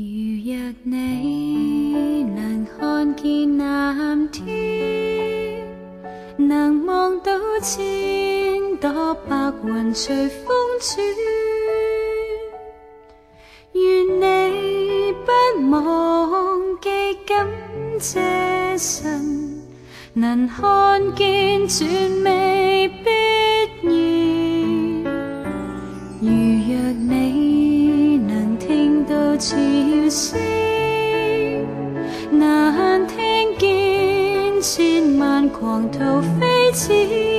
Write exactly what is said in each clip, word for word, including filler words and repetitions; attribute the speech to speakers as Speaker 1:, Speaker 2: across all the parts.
Speaker 1: 如若你能看見藍天，能望到千朵白雲隨風轉，願你不忘記感謝神，能看見絕美必然。如若你能聽到潮聲，能聽見千萬狂濤飛濺，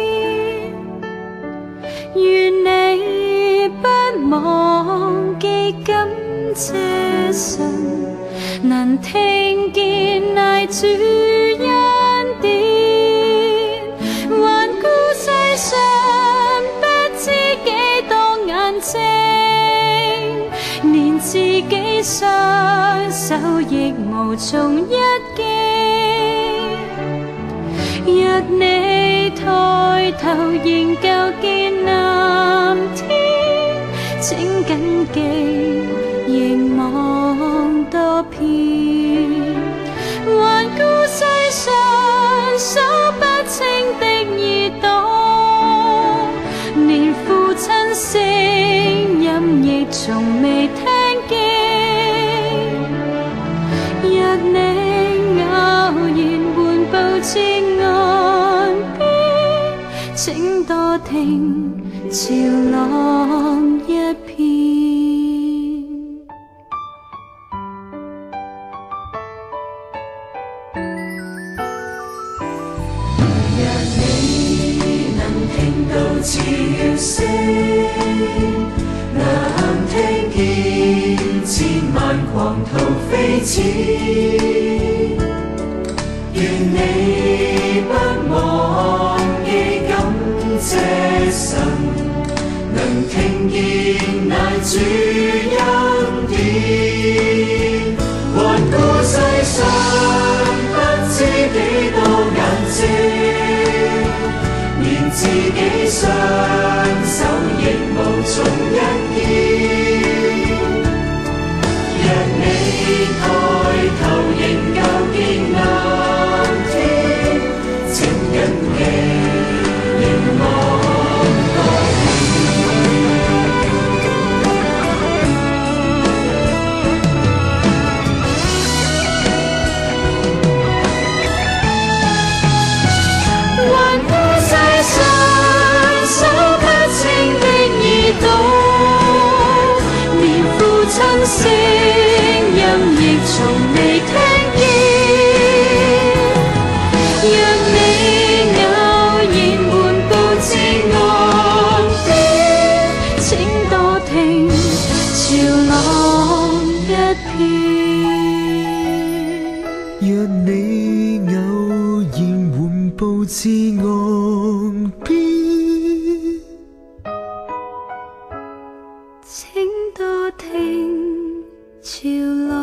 Speaker 1: 願你不忘記感謝神，能聽見愛主恩典，環顧世上不知幾多眼睛，連自己雙手亦無從一擊。若你抬頭仍舊見藍天，請緊記凝望多遍，環顧世上數不清的耳朵，連父親聲音亦從未聽見。若你偶然緩步至岸邊，請多聽潮浪一片。
Speaker 2: 潮聲，能聽見千萬狂濤飛濺，願你不忘記感謝神，能聽見愛主恩典，環顧世上不知幾多眼睛，連自己雙手亦無從一見。若你抬頭仍舊見藍天，請緊記凝望多環顧世上數不清的耳朵，連父親聲音亦從未聽見。若你偶然緩步至岸邊，請多聽潮浪一片。
Speaker 3: 若你偶然緩步至岸邊，
Speaker 1: 請多聽潮浪。